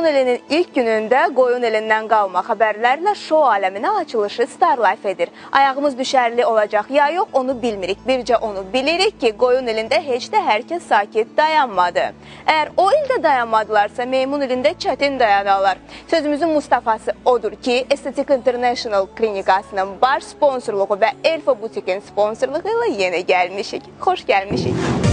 ilinin ilk günündə qoyun elindən qalma xəbərlərlə şou aləminə açılışı Star Life edir. Ayağımız düşərli olacaq ya yox, onu bilmirik. Bircə onu bilirik ki, qoyun elində heç də hər kəs sakit dayanmadı. Əgər o ildə dayanmadılarsa, meymun ilində çətin dayanarlar. Sözümüzün Mustafası odur ki, Estetik International klinikasının baş sponsorluğu və Elfa Butikin sponsorluğu ilə yenə gəlmişik. Xoş gəlmişik.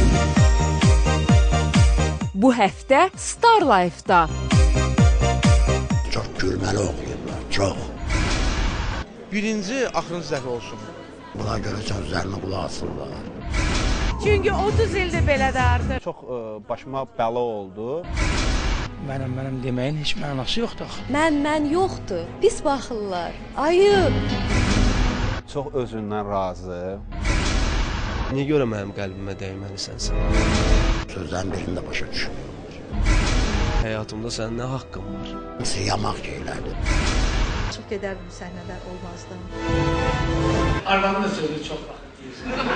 Bu həftə Star Life-da. Çox gülməli oxuyurlar, çox. Birinci, axırıncı dəfə olsun. Buna görə sözlərini qulaq asırlar. Çünki 30 ildir belədir artıq. Çox başıma bəla oldu. Mənim deməyin heç mənası yoxdur. Mən yoxdur, pis baxırlar, ayıb. Çox özündən razı. Niyə görə mənim qəlbimə dəyməlisən sən? Sözlərin birində başa düşün. Həyatımda sənin nə haqqın var? Siyamaq şeylərdir. Çox gedərdim səhnələr olmazdı. Arvanın da sözü çox vaxt deyirsən.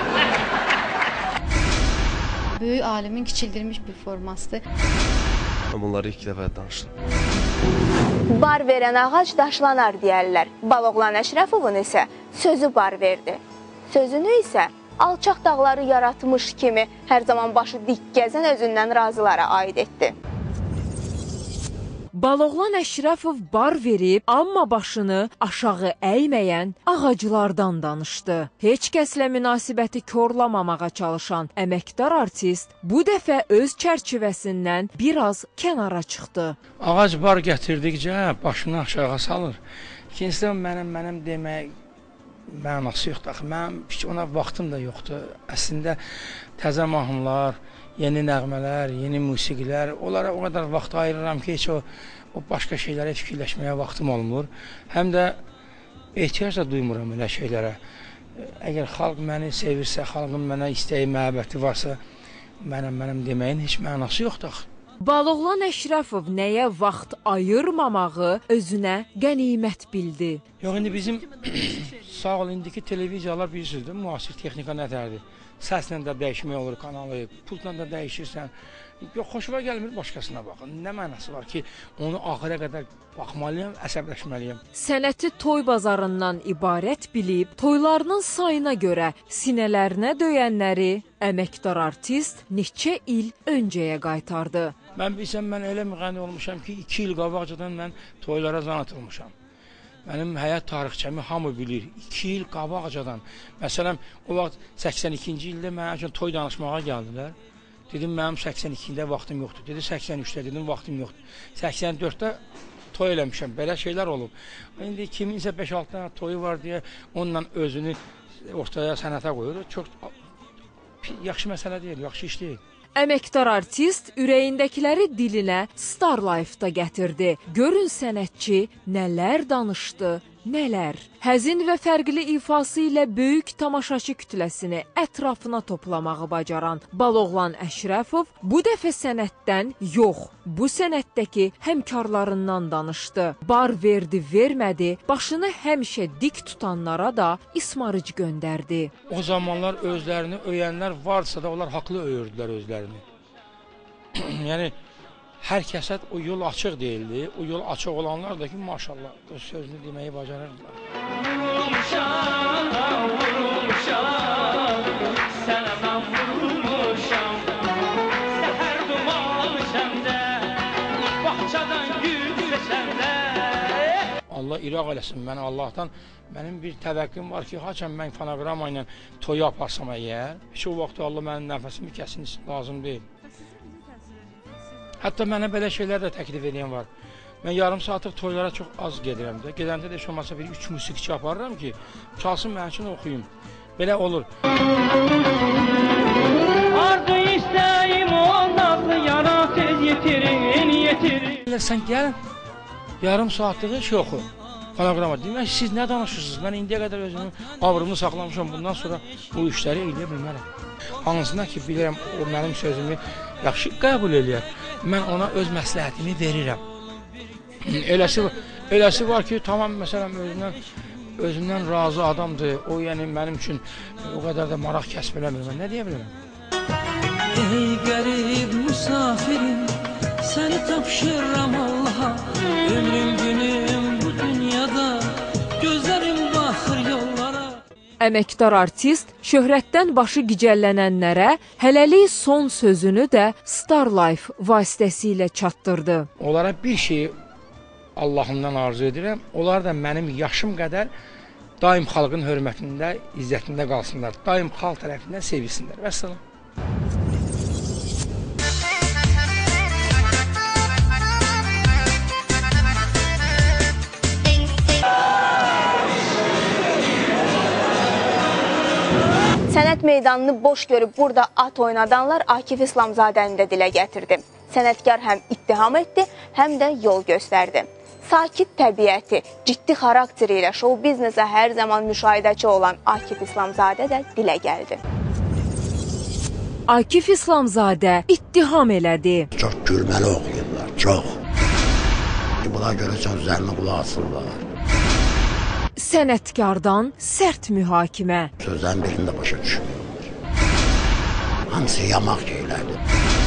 Böyük alimin kiçildirilmiş bir formasıdır. Mən bunları ilk dəfə danışdım. Bar verən ağac daşlanar deyərlər. Baloğlan Əşrəfovun isə sözü bar verdi. Sözünü isə alçaq dağları yaratmış kimi hər zaman başı dik gəzən özündən razılara aid etdi. Baloğlan Əşrəfov bar verib, amma başını aşağı əyməyən ağaclardan danışdı. Heç kəslə münasibəti korlamamağa çalışan əməkdar artist bu dəfə öz çərçivəsindən biraz kənara çıxdı. Ağac bar gətirdikcə başını aşağı salır. İkincisi mənim demək mənası yoxdur. Mənim ona vaxtım da yoxdur. Əslində təzə mahnılar, yeni nəğmələr, yeni musiqilər, onlara o qədər vaxt ayırıram ki, heç o başqa şeylərə fikirləşməyə vaxtım olmur. Həm də ehtiyac da duymuram elə şeylərə. Əgər xalq məni sevirsə, xalqın mənə istəyi, məhəbbəti varsa, mənim deməyin heç mənası yoxdur. Baloğlan Əşrəfov nəyə vaxt ayırmamağı özünə qənimət bildi. Yox, indi bizim sağ ol, indiki televiziyalar bilirsiniz, müasir texnika nətərdir. Səslə də dəyişmək olur kanalı, pultla da dəyişirsən. Yox, xoşuma gəlmir, başqasına baxın. Nə mənası var ki, onu axıra qədər baxmalıyam, əsəbləşməliyəm. Sənəti toy bazarından ibarət bilib, toylarının sayına görə sinələrinə döyənləri əməkdar artist neçə il öncəyə qaytardı. Mən bilsəm, mən elə müğənni olmuşam ki, 2 il qabaqcadan mən toylara zan atılmışam. Mənim həyat tarixçəmi hamı bilir. 2 il qabaqcadan. Məsələn, o vaxt 82-ci ildə mənim üçün toy danışmağa gəldilər. Dedim, mənim 82-də vaxtım yoxdur. Dedi, 83-də dedim, vaxtım yoxdur. 84-də toy eləmişəm. Belə şeylər olub. İndi kiminsə 5-6 dənə toyu var deyə onunla özünü ortaya sənətə qoyur. Çox yaxşı məsələ deyil, yaxşı iş deyil. Əməkdar artist ürəyindəkiləri dilinə Star Life-da gətirdi. Görün sənətçi nələr danışdı, nələr. Həzin və fərqli ifası ilə böyük tamaşaçı kütləsini ətrafına toplamağı bacaran Baloğlan Əşrəfov bu dəfə sənətdən yox, bu sənətdəki həmkarlarından danışdı. Bar verdi, vermədi, başını həmişə dik tutanlara da ismarıc göndərdi. O zamanlar özlərini öyənlər varsa da onlar haqlı öyürdülər özlərini. Yəni, hər kəsə o yol açıq deyildi. O yol açıq olanlar da ki, maşallah, öz sözünü deməyi bacarırdılar. Vurulmuşam, sənə mən vurulmuşam, səhər duman içəmdə, baxçadan gül seçəmdə. Allah iraq eləsin mənə Allahdan. Mənim bir təvəqqüm var ki, haçan mən fonoqrama ilə toyu aparsam əgər, heç o vaxt Allah mənim nəfəsimi kəsin lazım deyil. Hətta mənə belə şeylər də təklif edən var. Mən yarım saatlıq toylara çox az gedirəm də. Gedəndə də heç olmasa bir 3 musiqiçi aparıram ki, çalsın mənim üçün oxuyum. Belə olur. Arzu istəyim o nazlı yana tez yetirin. Sən gəl, yarım saatlıq iş oxu. Fonoqrama. Demək, siz nə danışırsınız? Mən indiyə qədər özümün abrımı saxlamışam. Bundan sonra bu işləri eləyə bilmərəm. Hansına ki, bilirəm, o mənim sözümü yaxşı qəbul eləyər. Mən ona öz məsləhətimi verirəm. Eləsi var ki, tamam, məsələn, özündən razı adamdır. O, yəni, mənim üçün o qədər də maraq kəsb eləmir. Mən nə deyə bilirəm? Ey qərib müsafirim, səni tapşırıram Allaha. Əməkdar artist şöhrətdən başı gicəllənənlərə hələlik son sözünü də Star Life vasitəsilə çatdırdı. Onlara bir şey Allahımdan arzu edirəm. Onlar da mənim yaşım qədər daim xalqın hörmətində, izzətində qalsınlar. Daim xalq tərəfindən sevilsinlər. Vəssalam. Sənət meydanını boş görüb burada at oynadanlar Akif İslamzadəni də dilə gətirdi. Sənətkar həm ittiham etdi, həm də yol göstərdi. Sakit təbiəti, ciddi xarakteri ilə şou biznesə hər zaman müşahidəçi olan Akif İslamzadə də dilə gəldi. Akif İslamzadə ittiham elədi. Çox gülməli oxuyurlar, çox. Buna görə sözlərini qulaq asırlar. Sənətkardan sərt mühakimə. Sözlərin birində başa düşmüyorlar. Hamısı yamaq şeylərdir.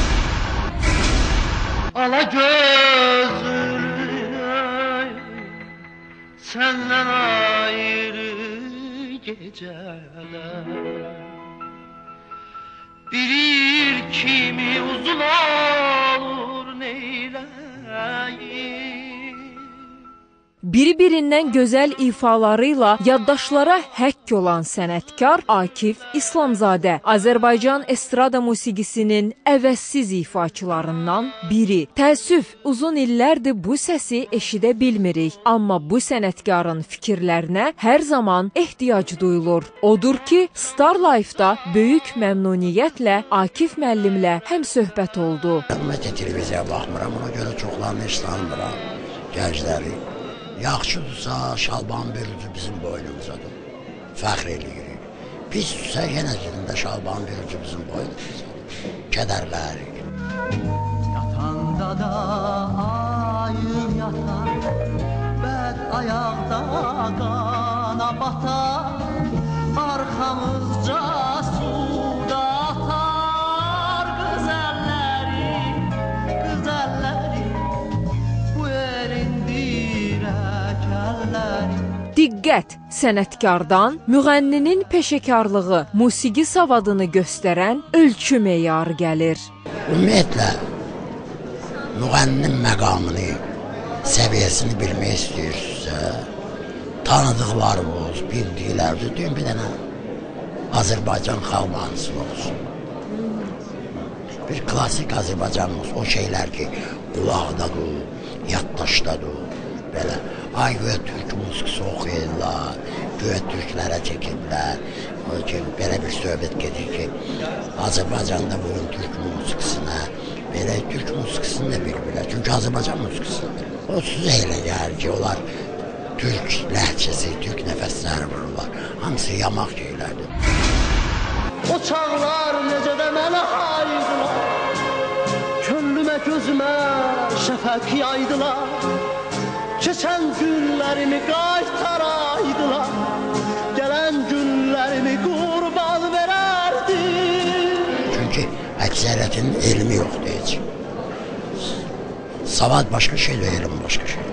Ala gözlü senden ayrı geceler bir kimi uzun olur neyleyim. Bir-birindən gözəl ifalarıyla yaddaşlara həkk olan sənətkar Akif İslamzadə Azərbaycan estrada musiqisinin əvəzsiz ifaçılarından biri. Təəssüf, uzun illərdir bu səsi eşidə bilmirik, amma bu sənətkarın fikirlərinə hər zaman ehtiyac duyulur. Odur ki, Star Life-da böyük məmnuniyyətlə Akif müəllimlə həmsöhbət oldu. Ümumiyyətlə televiziyaya baxmıram, ona görə çoxlarını heç tanımıram, gəncləri. Yaxşıdırsa Şalban Bürcü bizim boynumuzadır. Fəxr eləyirik. Pisdirsə yenə dilində Şalban Bürcü bizim boynumuzadır. Kədərlərik. Yatanda da ayım yatar, bəd ayaqda qana batar, arxamızca suda atar gözəlləri, gözəlləri, bu elin Diqqət! Sənətkardan müğənninin peşəkarlığı, musiqi savadını göstərən ölçü meyarı gəlir. Ümumiyyətlə, müğənninin məqamını, səviyyəsini bilmək istəyirsinizsə, tanıdıqlarımız, bildiklərimiz, deyim bir dənə Azərbaycan xalq mahnısı olsun. Bir klasik Azərbaycanımız, o şeylər ki, qulaqdadır, yaddaşdadır, belə. Ay göyə türk musiqisi oxuyurlar, göyə türklərə çəkirlər. Belə bir söhbət gedir ki, Azərbaycanda bugün türk musiqisinə, belə türk musiqisini də bilmirlər. Çünki Azərbaycan musiqisidir. O sizə elə gəlir ki, onlar türk ləhcəsi, türk nəfəsləri vururlar. Hamısı yamaq şeylərdir. O çağlar necə də mənə aydılar, könlümə gözümə şəfəq yaydılar. Keçən günlərimi qaytaraydılar, gələn günlərimi qurban verərdi. Çünki əksəriyyətinin elmi yoxdur heç. Savad başqa şeydir, elm başqa şeydir.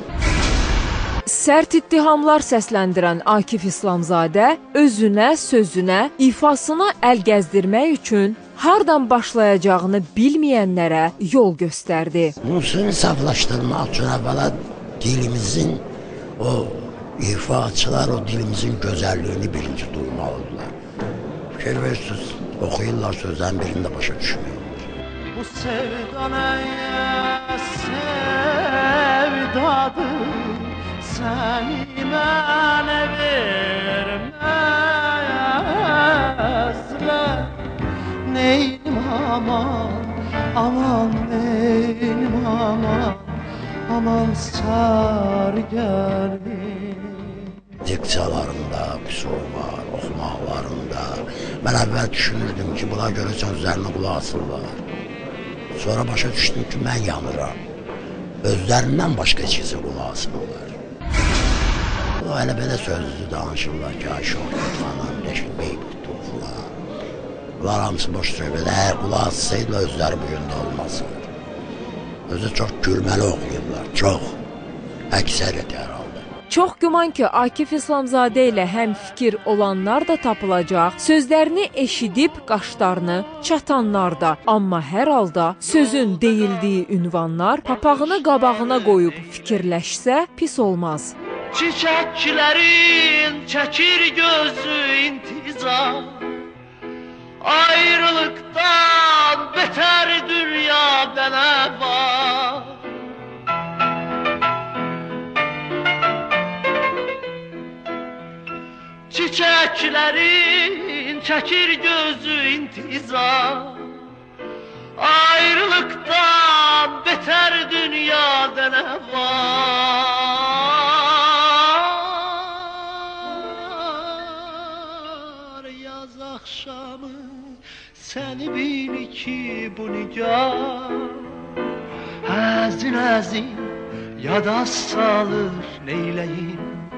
Sərt ittihamlar səsləndirən Akif İslamzadə özünə, sözünə, ifasına əl gəzdirmək üçün hardan başlayacağını bilməyənlərə yol göstərdi. Musiqini saflaşdırmaq üçün əvvəla dilimizin, o ifaçılar o dilimizin gözəlliyini birinci duymalıdırlar. Fikir verirsiniz, oxuyurlar sözlərin birində başa düşmüyorlar. Bu sevda nəyə sevdadır, səni mənə verməzlər. Neylim aman, aman neylim aman, aman sar gəlir. Diksiyalarında qüsur var, oxumaqlarında. Mən əvvəl düşünürdüm ki, buna görə sözlərini qulaq asırlar. Sonra başa düşdüm ki, mən yanıram. Özlərindən başqa ikisi qulaq asırlar. O elə belə sözlü danışırlar ki, ay şohret xanım, deşik beyb tutur falan. Bunlar hamısı boş söhbət. Əgər qulaq assaydılar, özləri bugün də olmasın. Özü çox gülməli oxuyurlar, çox. Əksəriyyət hər halda. Çox güman ki, Akif İslamzadə ilə həm fikir olanlar da tapılacaq, sözlərini eşidib qaşlarını çatanlar da. Amma hər halda sözün deyildiyi ünvanlar papağını qabağına qoyub fikirləşsə pis olmaz. Çiçeklerin çekir gözü intizam, ayrılıktan beter dünyada ne var? Çiçeklerin çekir gözü intizam, ayrılıktan beter dünyada ne var? Yaz akşamı seni bil ki bu nigar, hazin hazin yada salır neyleyim.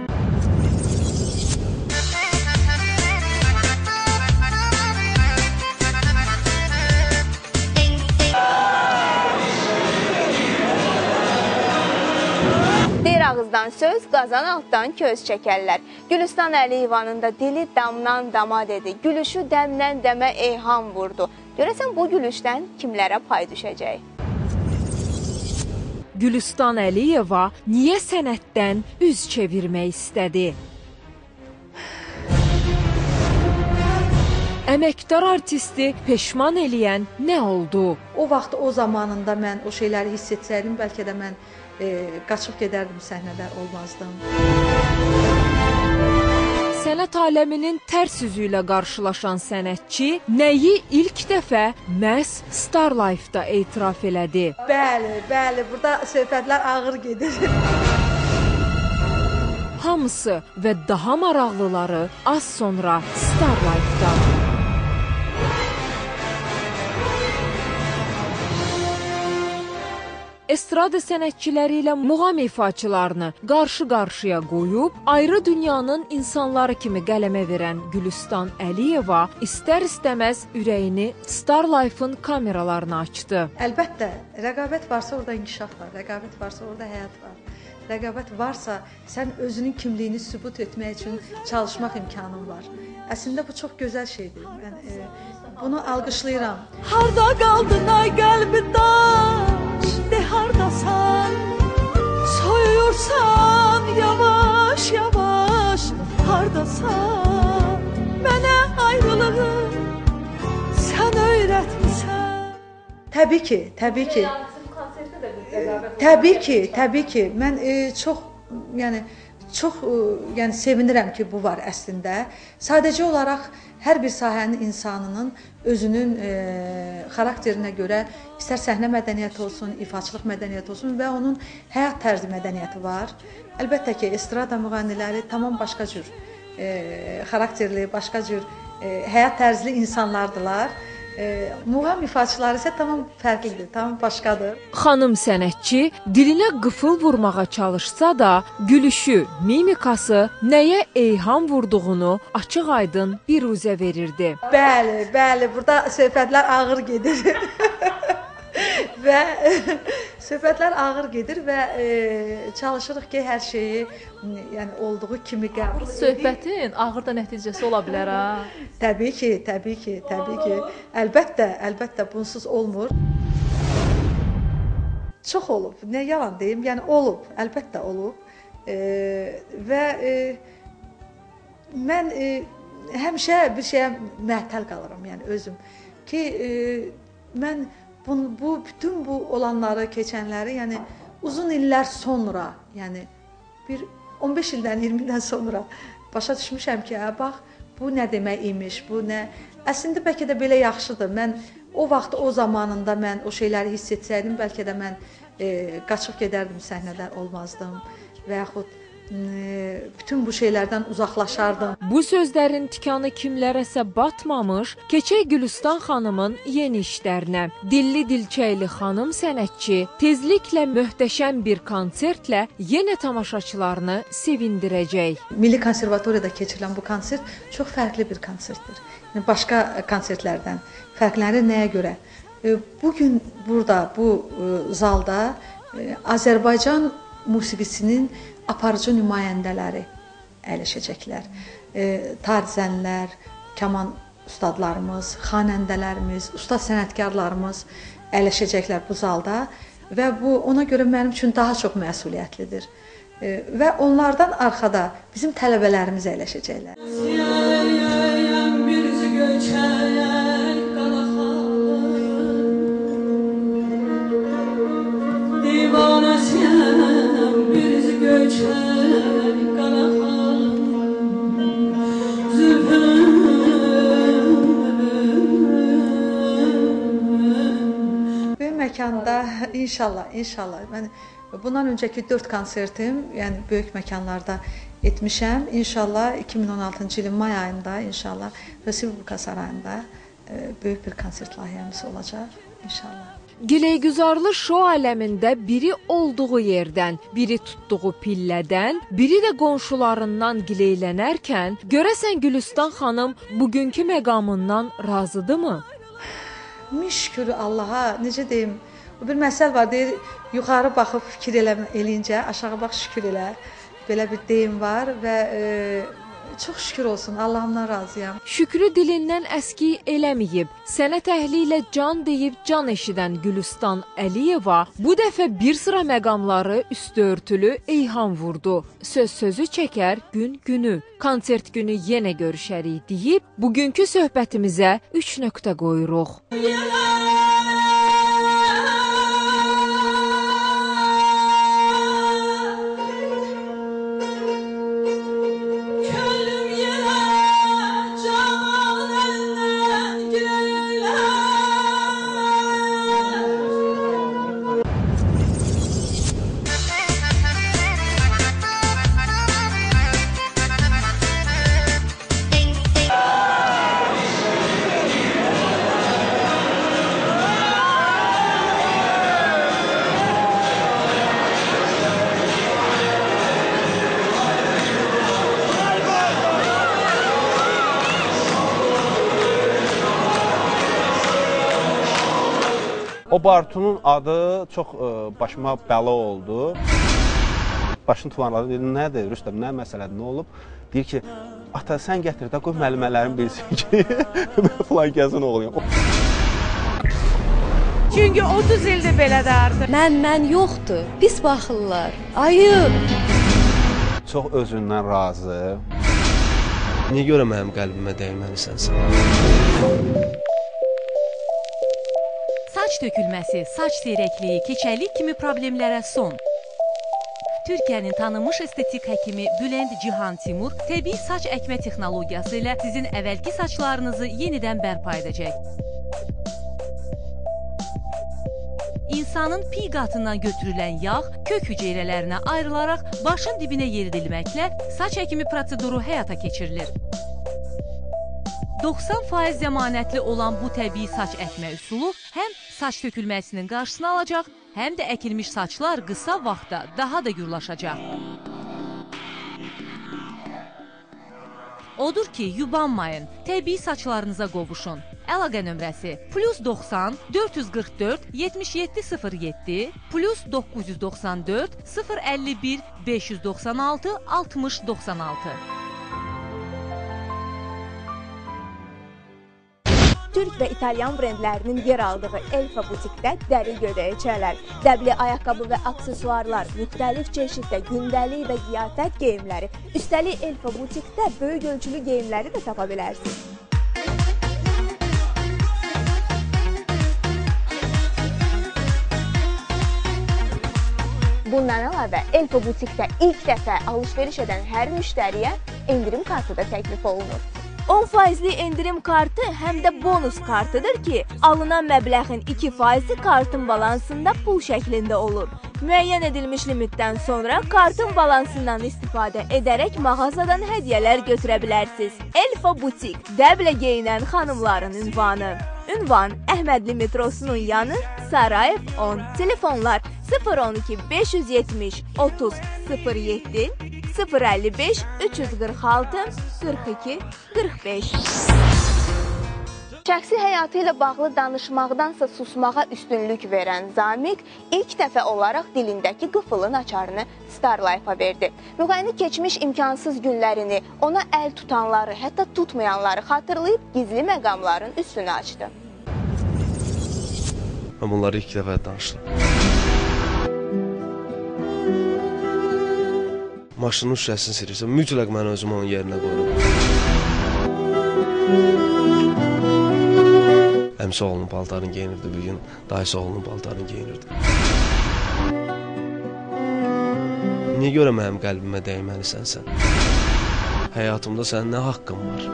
Deyir ağızdan söz, qazan altdan köz çəkərlər. Gülüstan Əliyevanın da dili damdan dama dedi, gülüşü dəmdən dəmə eyham vurdu. Görəsən bu gülüşdən kimlərə pay düşəcək? Gülüstan Əliyeva niyə sənətdən üz çevirmək istədi? Əməkdar artisti peşman eləyən nə oldu? O vaxt, o zamanında mən o şeyləri hiss etsəydim, bəlkə də mən qaçıb gedərdim, səhnədə olmazdım. Sənət aləminin tərs üzü ilə qarşılaşan sənətçi nəyi ilk dəfə məhz Star Life-da etiraf elədi? Bəli, bəli, burada söhbətlər ağır gedir. Hamısı və daha maraqlıları az sonra Star Life-da. Estrada sənətçiləri ilə muğam ifaçılarını qarşı-qarşıya qoyub, ayrı dünyanın insanları kimi qələmə verən Gülüstan Əliyeva istər-istəməz ürəyini Star Life-ın kameralarına açdı. Əlbəttə, rəqabət varsa orada inkişaf var, rəqabət varsa orada həyat var. Rəqabət varsa sən özünün kimliyini sübut etmək üçün çalışmaq imkanın var. Əslində bu çox gözəl şeydir. Mən bunu alqışlayıram. Harda qaldın ay qəlbimdaş, de hardasan, soyuyursan yavaş yavaş, hardasan, mənə ayrılığı sən öyrətmisən. Təbii ki, təbii ki. Təbii ki. Mən çox sevinirəm ki, bu var əslində. Sadəcə olaraq hər bir sahənin insanının özünün xarakterinə görə istər səhnə mədəniyyəti olsun, ifaçılıq mədəniyyəti olsun və onun həyat tərzi mədəniyyəti var. Əlbəttə ki, estrada müğənniləri tamam başqa cür xarakterli, başqa cür həyat tərzli insanlardılar. Muğam ifaçıları isə tamam fərqlidir, tamam başqadır. Xanım sənətçi dilinə qıfıl vurmağa çalışsa da, gülüşü, mimikası nəyə eyham vurduğunu açıq-aydın biruzə verirdi. Bəli, bəli, burada söhbətlər ağır gedir. Və söhbətlər ağır gedir və çalışırıq ki, hər şeyi olduğu kimi qəbul edək. Söhbətin ağır da nəticəsi ola bilər ha? Təbii ki. Əlbəttə bunsuz olmur. Çox olub, nə yalan deyim, yəni olub, əlbəttə olub. Və mən həmişə bir şeyə məhtəl qalıram, yəni özüm ki, mən bütün bu olanları, keçənləri, yəni uzun illər sonra, yəni bir 15 ildən, 20 ildən sonra başa düşmüşəm ki, bax, bu nə demək imiş, bu nə... Əslində, bəlkə də belə yaxşıdır. Mən o vaxt, o zamanında mən o şeyləri hiss etsəydim, bəlkə də mən qaçıb gedərdim, səhnədə olmazdım və yaxud bütün bu şeylərdən uzaqlaşardım. Bu sözlərin tikanı kimlərəsə batmamış, keçək Gülüstan xanımın yeni işlərinə. Dilli dilçəkli xanım sənətçi tezliklə möhtəşəm bir konsertlə yenə tamaşaçılarını sevindirəcək. Milli Konservatoriyada keçirilən bu konsert çox fərqli bir konsertdir. Başqa konsertlərdən fərqləri nəyə görə? Bugün burada, bu zalda Azərbaycan musiqisinin aparıcı nümayəndələri əyləşəcəklər. Tarzənlər, kaman ustadlarımız, xanəndələrimiz, ustad sənətkarlarımız əyləşəcəklər bu zalda və bu ona görə mənim üçün daha çox məsuliyyətlidir. Və onlardan arxada bizim tələbələrimiz əyləşəcəklər. Böyük məkanda inşallah mən bundan öncəki 4 konsertim, yəni böyük məkanlarda etmişəm. İnşallah 2016-cı ilin may ayında inşallah Respublika Sarayında böyük bir konsert layihəmiz olacaq inşallah. Gileygüzarlı şou aləmində biri olduğu yerdən, biri tutduğu pillədən, biri də qonşularından gileylənərkən, görəsən Gülüstan xanım bugünkü məqamından razıdırmı? Min şükür Allaha, necə deyim, bir məsəl var, deyir, yuxarı baxıb fikir eləyincə, aşağı bax şükür elə, belə bir deyim var və çox şükür olsun, Allahımdan razıyam. Şükrü dilindən əski eləməyib, sənət əhli ilə can deyib can eşidən Gülüstan Əliyeva bu dəfə bir sıra məqamları üstü örtülü eyham vurdu. Sözü çəkər gün günü, konsert günü yenə görüşərik deyib, bugünkü söhbətimizə 3 nöqtə qoyuruq. O bartunun adı çox başıma bəla oldu. Başını tumarladı, dedi, nədir Rüstəm, nə məsələdir, nə olub? Deyir ki, ata sən gətir də qoy müəllimələrim bilsin ki, mən filan gəzin oğluyum. Çünki 30 ildir belədir artıq. Mən yoxdur, pis baxırlar, ayıb. Çox özündən razı. Niyə görə mənim qəlbimə dəyməlisən sən? Saç tökülməsi, saç seyrəkliyi, keçərlik kimi problemlərə son. Türkiyənin tanınmış estetik həkimi Bülent Cihan Timur təbii saç əkmə texnologiyası ilə sizin əvvəlki saçlarınızı yenidən bərpa edəcək. İnsanın piy qatından götürülən yağ kök hüceyrələrinə ayrılaraq başın dibinə yeridilməklə saç əkimi proseduru həyata keçirilir. 90% zəmanətli olan bu təbii saç əkmə üsulu həm saç tökülməsinin qarşısını alacaq, həm də əkilmiş saçlar qısa vaxtda daha da gürlaşacaq. Odur ki, yubanmayın, təbii saçlarınıza qovuşun. Əlaqə nömrəsi +90 444 7707 +994 051 596 6096. Türk və İtalyan brendlərinin yer aldığı Elfa butikdə dəri gödəkçələr, dəbli ayaqqabı və aksesuarlar, müxtəlif çeşiddə gündəlik və ziyafət geyimləri, üstəlik Elfa butikdə böyük ölçülü geyimləri də tapa bilərsiniz. Bundan əlavə, Elfa butikdə ilk dəfə alış-veriş edən hər müştəriyə endirim kartı da təklif olunur. 10% endirim kartı həm də bonus kartıdır ki, alınan məbləğin 2% kartın balansında pul şəklində olur. Müəyyən edilmiş limitdən sonra kartın balansından istifadə edərək mağazadan hədiyyələr götürə bilərsiniz. Elfa butik, dəblə geyinən xanımların ünvanı. Ünvan Əhmədli metrosunun yanı, Sarayev 10. Telefonlar 012 570 30 07 055 346 42 45. Şəxsi həyatı ilə bağlı danışmaqdansa susmağa üstünlük verən Zamiq ilk dəfə olaraq dilindəki qıfılın açarını Star Life-a verdi. Müğənni keçmiş imkansız günlərini, ona əl tutanları, hətta tutmayanları xatırlayıb gizli məqamların üstünü açdı. Mən bunları ilk dəfə danışdım. Maşının şüşəsini sirirsə, mütləq mən özümü onun yerinə qoyurum. Əmsi oğlunun paltarını geyinirdi, bir gün dayısı oğlunun paltarını geyinirdi. Niyə görə mənim qəlbimə dəyməlisən sən? Həyatımda sənin nə haqqın var?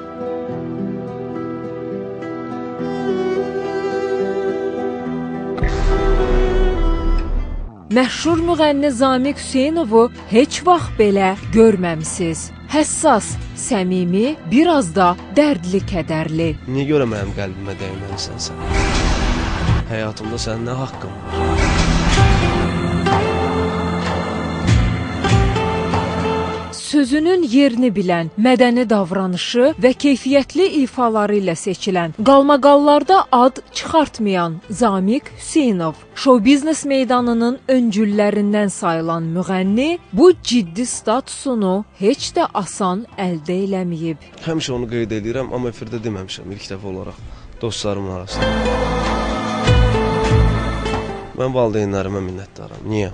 Məşhur müğənni Zamiq Hüseynovu heç vaxt belə görməmisiz. Həssas, səmimi, biraz da dərdli, kədərli. Niyə görə mənim qəlbimə dəyməlisən sən? Həyatımda sənin nə haqqın var? Sözünün yerini bilən, mədəni davranışı və keyfiyyətli ifaları ilə seçilən, qalmaqallarda ad çıxartmayan Zamiq Hüseynov, şou-biznes meydanının öncüllərindən sayılan müğənni bu ciddi statusunu heç də asan əldə eləməyib. Həmişə onu qeyd edirəm, amma efirdə deməmişəm ilk dəfə olaraq dostlarımın arasında. Mən valideynlərimə minnətdaram. Niyə?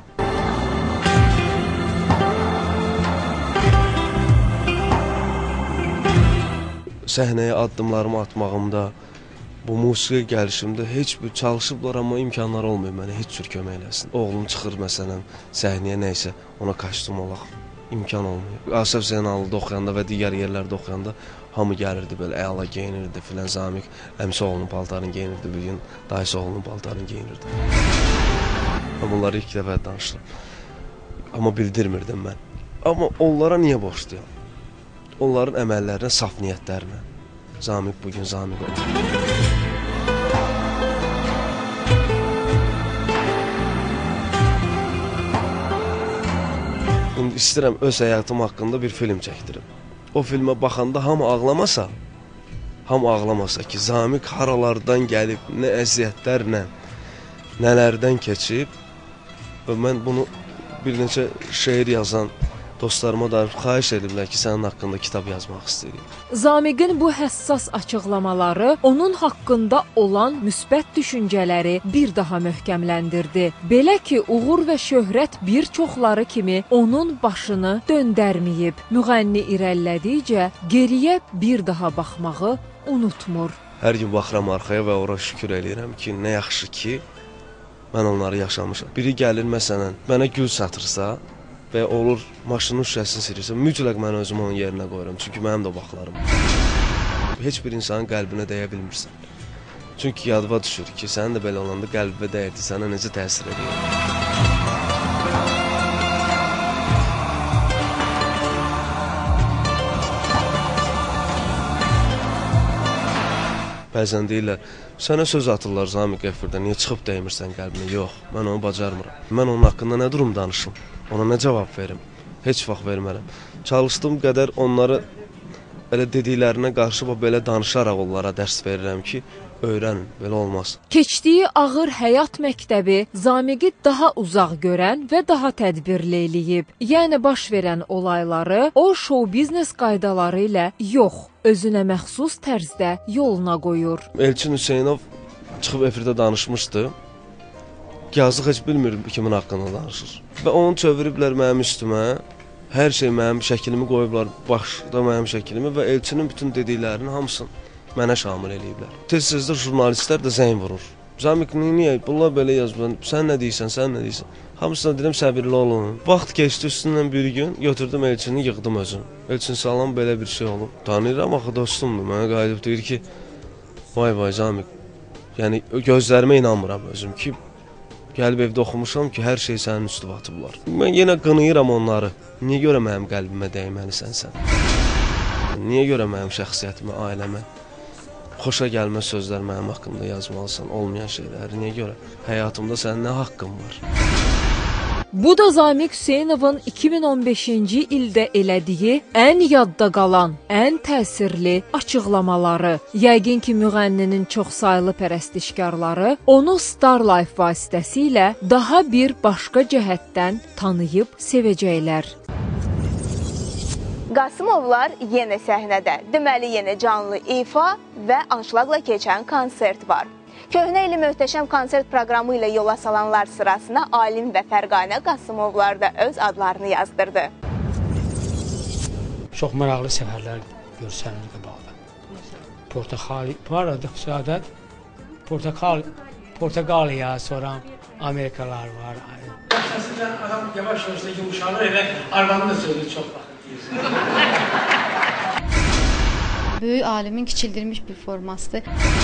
Səhnəyə addımlarımı atmağımda, bu musiqi gəlişimdə heç bir çalışıblar, amma imkanlar olmuyor mənə heç cür kömək eləsin. Oğlum çıxır məsələn səhnəyə nəysə, ona kostyum olaq, imkan olmuyor. Asaf Zeynallıda oxuyanda və digər yerlərdə oxuyanda hamı gəlirdi belə, əla geyinirdi filan. Zamiq əmsi oğlunun paltarını geyinirdi, bir gün dayısı oğlunun paltarını geyinirdi. Mən bunları ilk dəfə danışdım, amma bildirmirdim mən. Amma onlara niyə borcluyam? Onların əməllərinə, saf niyyətlərinə. Zamiq bugün Zamiq olur. İndi istəyirəm öz həyatım haqqında bir film çəkdirim. O filmə baxanda hamı ağlamasa ki, Zamiq haralardan gəlib, nə əziyyətlərlə, nələrdən keçib və mən bunu bir neçə şeir yazan dostlarıma da xahiş ediblər ki, sənin haqqında kitab yazmaq istəyirik. Zamiqin bu həssas açıqlamaları onun haqqında olan müsbət düşüncələri bir daha möhkəmləndirdi. Belə ki, uğur və şöhrət bir çoxları kimi onun başını döndərməyib. Müğənni irəlilədikcə geriyə bir daha baxmağı unutmur. Hər gün baxıram arxaya və ora şükür eləyirəm ki, nə yaxşı ki, mən onları yaşamışam. Biri gəlir məsələn, mənə gül satırsa, və olur maşının şüşəsini sirirsə, mütləq mən özümü onun yerinə qoyuram. Çünki mənim də baxlarım. Heç bir insanın qəlbinə dəyə bilmirsən. Çünki yadıma düşür ki, sənin də belə olanda qəlbə dəyirdi, sənə necə təsir edir. Bəzən deyirlər, sənə söz atırlar Zamiq efirdə, niyə çıxıb dəymirsən qəlbinə? Yox, mən onu bacarmıram. Mən onun haqqında nə durum danışım? Ona nə cavab verim? Heç vaxt vermərəm. Çalışdığım qədər onları elə dediklərinə qarşı belə danışaraq onlara dərs verirəm ki, öyrənin, belə olmaz. Keçdiyi ağır həyat məktəbi Zamiqi daha uzaq görən və daha tədbirli eləyib. Yəni baş verən olayları o şou-biznes qaydaları ilə yox, özünə məxsus tərzdə yoluna qoyur. Elçin Hüseynov çıxıb efirdə danışmışdı. Yazıq heç bilmir kimin haqqında danışır. Və onu çeviriblər mənim üstümə. Hər şey mənim şəklimi qoyublar, başda mənim şəklimi və Elçinin bütün dediklərinin hamısını mənə şamil eləyiblər. Tez-tez də jurnalistlər də zəng vurur. Zamiq, niyə? Bunlar belə yazıblar. Sən nə deyirsən, sən nə deyirsən? Hamısına dedim, səbirli olun. Vaxt keçdi üstündən bir gün, götürdüm Elçini, yığdım özüm. Elçin, salam, belə bir şey olub. Tanıyıram, axı dostumdur. Mənə qayıdıb deyir ki, vay Zamiq, yəni gözlərimə inanmıram özüm ki, gəlib evdə oxumuşam ki, hər şey sənin üstü atıblar. Mən yenə qınayıram onları. Niyə görə mənim qəlbimə dəyməlisən sən? Niyə görə mənim şəxsiyyətimə, ailəmə xoşa gəlmə sözlər mənim haqqımda yazmalısan, olmayan şeyləri? Niyə görə? Həyatımda sənin nə haqqın var? Bu da Zamiq Hüseynovun 2015-ci ildə elədiyi ən yadda qalan, ən təsirli açıqlamaları. Yəqin ki, müğənninin çoxsaylı pərəstişkarları onu Star Life vasitəsilə daha bir başqa cəhətdən tanıyıb sevəcəklər. Qasımovlar yenə səhnədə. Deməli, yenə canlı ifa və anşlaqla keçən konsert var. Köhnə ili möhtəşəm konsert proqramı ilə yola salanlar sırasına Alim və Fərqanə Qasımovlar da öz adlarını yazdırdı. Çox maraqlı səfərlər görsənir qabaqda. Portakal, bu arada xüsusiyyət Portakaliya, sonra Amerikalar var. Əslində adam yavaş-yavaş da yumuşalır və arvanın da sözü çox vaxt deyir. Böyük alimin kiçildirilmiş bir formasıdır.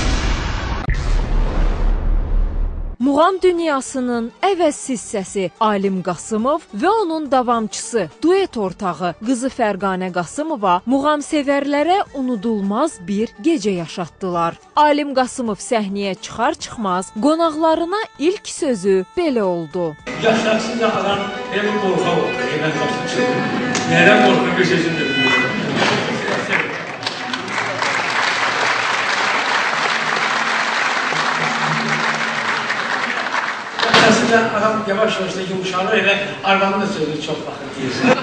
Muğam dünyasının əvəzsiz səsi Alim Qasımov və onun davamçısı, duet ortağı qızı Fərqanə Qasımova muğam sevərlərə unudulmaz bir gecə yaşatdılar. Alim Qasımov səhnəyə çıxar-çıxmaz qonaqlarına ilk sözü belə oldu. Yaşarsınca adam elə bir qorxa oldu. Mən başım çıxdım. Nədən qorxu bir sözüm də bilmiyorum. Aslında adam yavaş-yavaş da yumuşalır və arvanın da sözü çox vaxt deyir.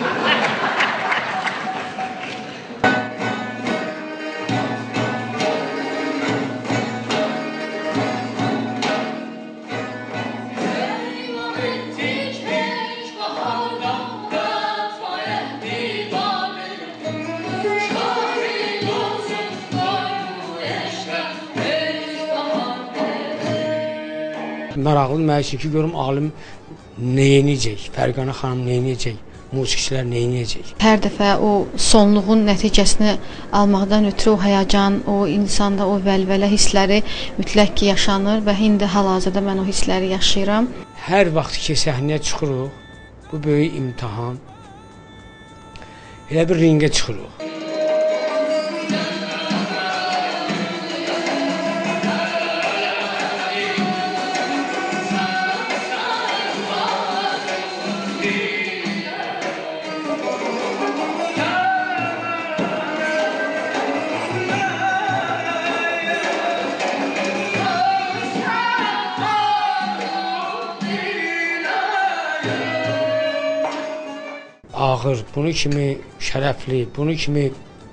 Maraqlı məşq ki, görüm Alim neyinəcək, Fərqanə xanım neyinəcək, musiqiçilər neyinəcək. Hər dəfə o sonluğun nəticəsini almaqdan ötürü o həyəcan, o insanda o vəlvələ hissləri mütləq ki yaşanır və indi hal-hazırda mən o hissləri yaşayıram. Hər vaxt ki səhnəyə çıxırıq, bu böyük imtahan, elə bir ringə çıxırıq. Ağır, bunu kimi şərəfli, bunu kimi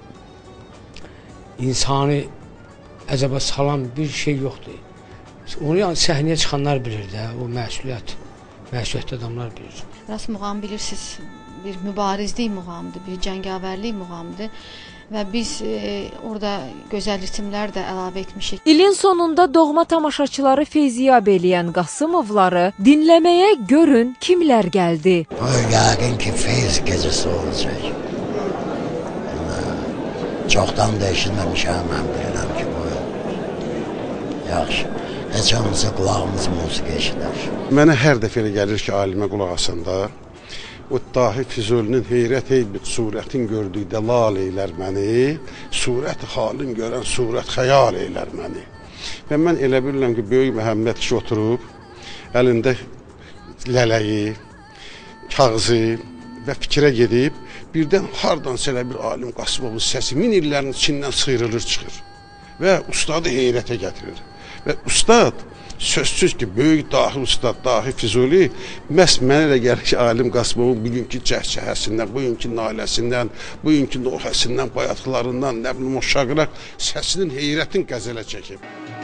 insanı əzaba salan bir şey yoxdur. Onu yəni səhnəyə çıxanlar bilir də, o məsuliyyətli adamlar bilir. Rast muğam bilirsiniz, bir mübarizlik muğamıdır, bir cəngavərlik muğamıdır. Və biz orada gözəl ritimlər də əlavə etmişik. İlin sonunda doğma tamaşaçıları feyziyab eləyən Qasımovları dinləməyə görün kimlər gəldi. O yəqin ki feyz gecəsi olacaq. Çoxdan da eşitməmişəm, mən bilirəm ki bu. Yaxşı, heç olmasa qulağımız musiqi eşidər. Mənə hər dəfə elə gəlir ki, alimə qulaq asanda o dahi Füzulinin heyrət eybi surətin gördükdə lal eylər məni, surət halin görən surət xəyal eylər məni. Və mən elə bilirəm ki, Böyük Məhəmməd kişi oturub, əlində lələyi, kağızı və fikrə gedib, birdən hardansa elə bir Alim Qasımovun səsi 1000 illərin içindən sıyrılır, çıxır və ustadı heyrətə gətirir. Və ustad, sözsüz ki, böyük dahi ustad, dahi Füzuli, məhz mənə elə gəlir ki, Alim Qasımovun bugünkü cəhcəhəsindən, bugünkü naləsindən, bugünkü nohəsindən, bayatlarından, nə bilim, o şaqraq səsinin heyrətin qəzələ çəkib.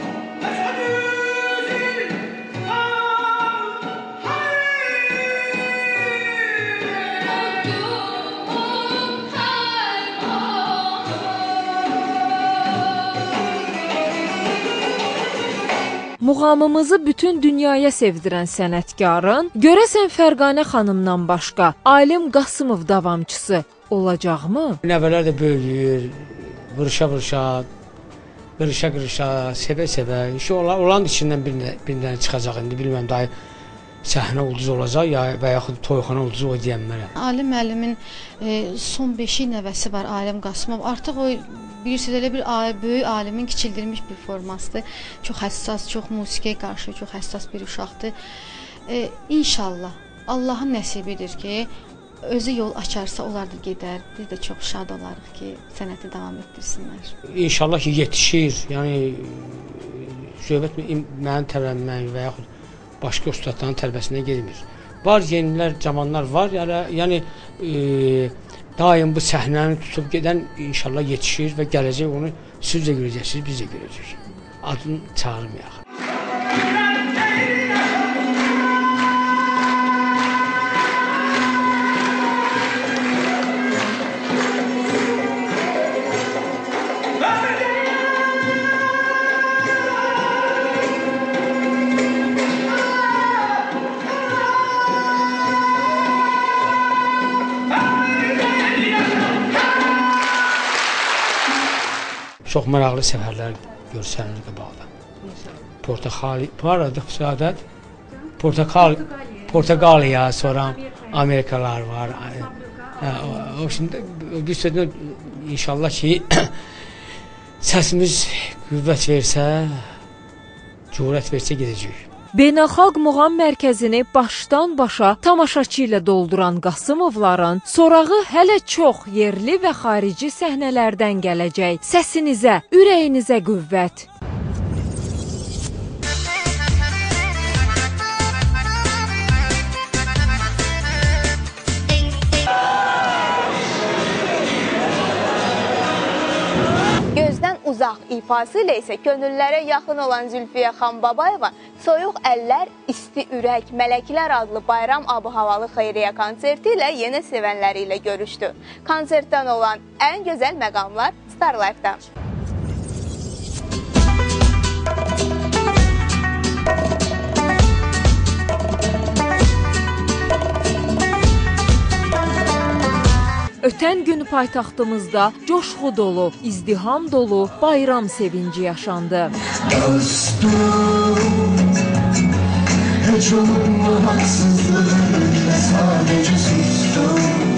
Muğamımızı bütün dünyaya sevdirən sənətkarın, görəsən Fərqanə xanımdan başqa Alim Qasımov davamçısı olacaqmı? Nəvələr də böyüyür, vırışa-vırışa, qırışa-qırışa, sevə-sevə. Olan içindən bir dənə çıxacaq indi, bilməm, daha səhnə ulduzu olacaq və yaxud toyxana ulduzu o deyənlərə. Alim müəllimin son 5 nəvəsi var, Alim Qasımov. Artıq o bilirsiniz, elə bir böyük alimin kiçildirilmiş bir formasıdır. Çox həssas, çox musiqiyə qarşı çox həssas bir uşaqdır. İnşallah Allahın nəsibidir ki, özü yol açarsa onlar da gedər. Biz də çox şad olarıq ki, sənəti davam etdirsinlər. İnşallah ki, yetişir. Yəni söhbət mənim tərəfimdən və yaxud başqa ustadların tərəfəsindən gedmir. Var yenilər, cavanlar var. Yəni daim bu səhnəni tutub gedən inşallah yetişir və gələcək onu siz də görəcəksiniz, biz də görəcəyik. Adını çağırmayaq. Çox maraqlı səfərlər görsənir qabaqda. Portakali, bu arada Səadət, Portakaliya, sonra Amerikalar var. O şimdi bir sözlə inşallah ki səsimiz qüvvət versə, cürət versə gedəcəyik. Beynəlxalq Muğam Mərkəzini başdan başa tamaşaçı ilə dolduran Qasımovların sorağı hələ çox yerli və xarici səhnələrdən gələcək. Səsinizə, ürəyinizə qüvvət. Gözdən uzaq ifası ilə isə könüllərə yaxın olan Zülfiyə Xanbabayeva Soyuq əllər, isti ürək, Mələklər adlı bayram ab-havalı xeyriyyə konserti ilə yeni sevənləri ilə görüşdü. Konsertdən olan ən gözəl məqamlar Star Life-dan. Ötən gün paytaxtımızda coşğu dolu, izdiham dolu bayram sevinci yaşandı. Heç olunma haksızlığıyla sadece sustum.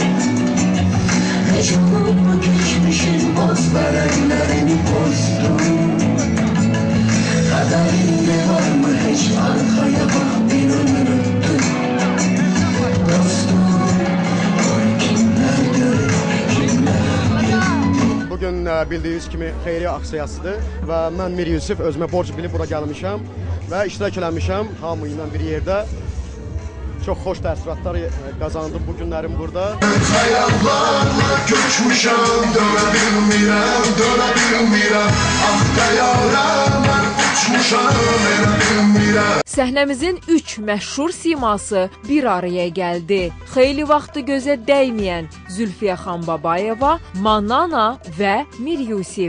Heç olunma geçmişin boz verenlerini bozdum. Kaderinde var mı hiç arkaya bak bir ömür öptüm. Dostum, kimler görür, kimler. Bugün bildiğiniz kimi xeyriyyə aksiyasıdır və mən Mir Yusuf özümə borc bilib bura gəlmişəm və iştirak eləmişəm hamı ilə bir yerdə. Çox xoş təəssüratlar qazandım bu günlərim burada. Xəyallarla köçmüşəm, dönə bilmirəm, ah xəyallar mən uçmuşam, elə bilmirəm. Səhnəmizin 3 məşhur siması bir araya gəldi. Xeyli vaxtı gözə dəyməyən Zülfiyə Xanbabayeva, Manana və Mir Yusif.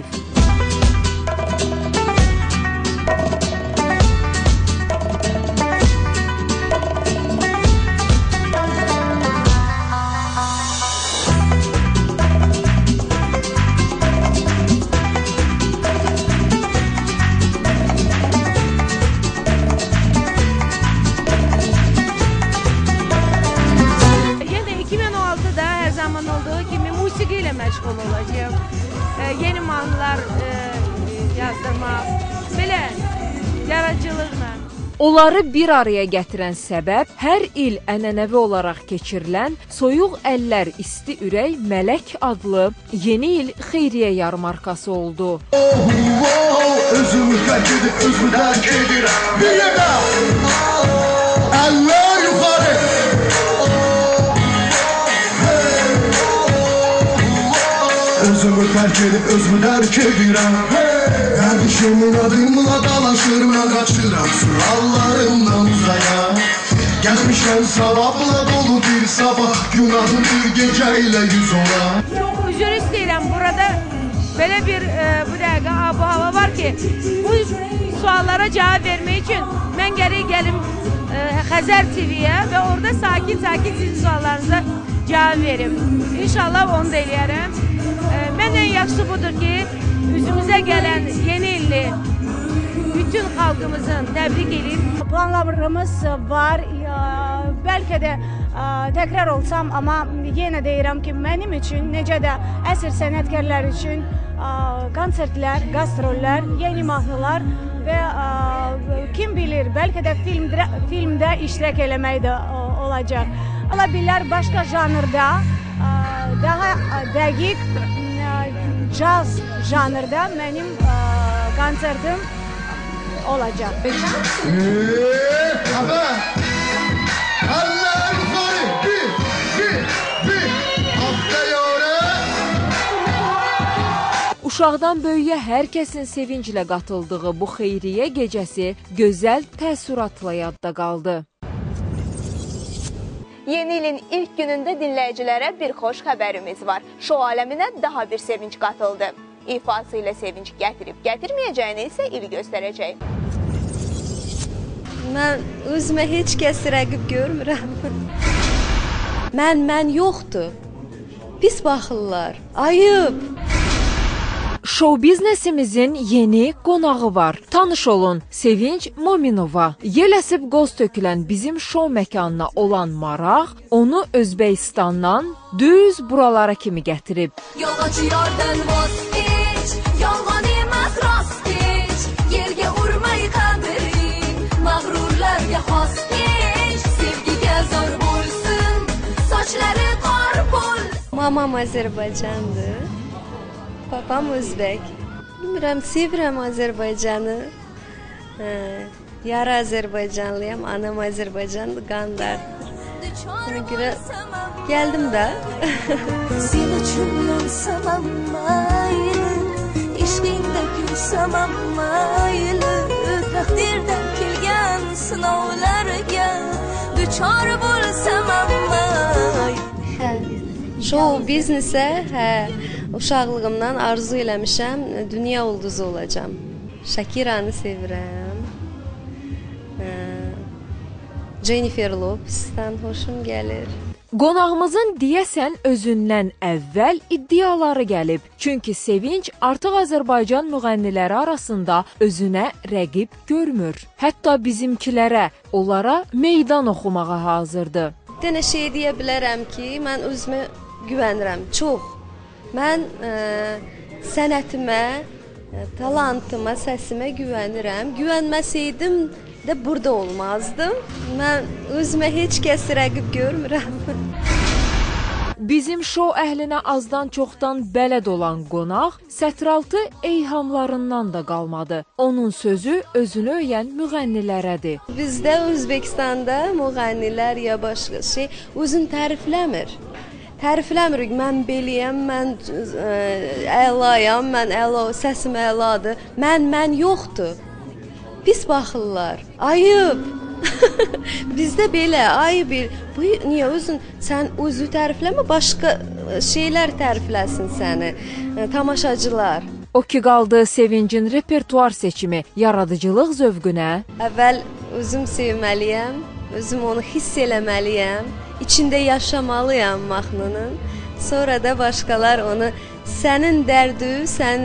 Məşğul olacağım. Yeni mahnılar yazdırmaq, belə yaradıcılıqla. Onları bir araya gətirən səbəb hər il ənənəvi olaraq keçirilən Soyuq əllər, isti ürək, Mələk adlı yeni il xeyriyyə yarmarkası oldu. Özümü tərk edib, özümü tərk edirəm. Bir yerdə əllər yuxarı. Özümü tərk edib, özümü tərk edirəm. Hər işimin adımla dalaşır, mən qaçıram suallarımdan uzaya. Gəlmişəm savabla dolu bir sabah, günahım bir gecə ilə 100 ola. Çox üzr istəyirəm, burada belə bir bu dəqiqə ab-hava var ki, bu suallara cavab vermək üçün mən gərək gəlim Xəzər TV-yə və orada sakin-sakin sizin suallarınıza cavab verim. İnşallah onu da eləyərəm. Məndən yaxşısı budur ki, üzümüzə gələn yeni illi bütün xalqımızın təbrik edib. Planlarımız var, bəlkə də təkrar olsam, amma yenə deyirəm ki, mənim üçün, necə də əsr sənətkarlar üçün konsertlər, qastrollər, yeni mahnılar və kim bilir, bəlkə də filmdə iştirak eləmək də olacaq. Ola bilər başqa janrda, daha dəqiq caz janrda mənim konsertim olacaq. Uşaqdan böyüyə hər kəsin sevinclə qatıldığı bu xeyriyyə gecəsi gözəl təəssüratla yadda qaldı. Yeni ilin ilk günündə dinləyicilərə bir xoş xəbərimiz var. Şou aləminə daha bir sevinç qatıldı. İfası ilə sevinç gətirib-gətirməyəcəyini isə il göstərəcək. Mən özümə heç kəs rəqib görmürəm. Mən yoxdur. Pis baxırlar. Ayıb. Şou biznesimizin yeni qonağı var. Tanış olun, Sevinç Mominova. Yel əsib qoz tökülən bizim şou məkanına olan maraq onu Özbəkistandan düz buralara kimi gətirib. Yolçulardan vazgeç, yalan emas rast geç, yerge vurmayı kaderin, mağrurlarga has geç, sevgiga zor bulsun, saçları qor bulsun. Mamam Azərbaycandır. Papam Özbək. Bilmirəm, sevirəm Azərbaycanı. Yarı Azərbaycanlıyam, anam Azərbaycanlı qandardır. Ona görə gəldim də. Sen üçün yansam amaylı, işqində gülsəm amaylı, təqdirdən kilgən sınavlarga düçar bulsam amaylı. Şou biznesə, uşaqlığımdan arzu eləmişəm, dünya ulduzu olacam. Shakiranı sevirəm. Jennifer Lopez'dən xoşum gəlir. Qonağımızın deyəsən özündən əvvəl iddiaları gəlib. Çünki Sevinç artıq Azərbaycan müğənniləri arasında özünə rəqib görmür. Hətta bizimkilərə, onlara meydan oxumağa hazırdır. Denə şey deyə bilərəm ki, mən özümə güvənirəm, çox. Mən sənətimə, talantıma, səsimə güvənirəm. Güvənməsəydim də burada olmazdım. Mən özümə heç kəs rəqib görmürəm. Bizim şou əhlinə azdan çoxdan bələd olan qonaq sətraltı eyhamlarından da qalmadı. Onun sözü özünü öyən müğənnilərədir. Bizdə Özbəkistanda müğənnilər ya başqa şey özünü tərifləmir. Tərifləmirik, mən beliyəm, mən əlayam, mən səsim əladır. Mən yoxdur. Pis baxırlar. Ayıb. Bizdə belə ayıb. Bu niyə özün sən özü tərifləmə, başqa şeylər tərifləsin səni. Tamaşaçılar. O ki qaldı Sevincin repertuar seçimi, yaradıcılıq zövqünə. Əvvəl özüm sevməliyəm, özüm onu hiss eləməliyəm. İçində yaşamalıyam mahnının. Sonra da başqalar onu sənin dərdü,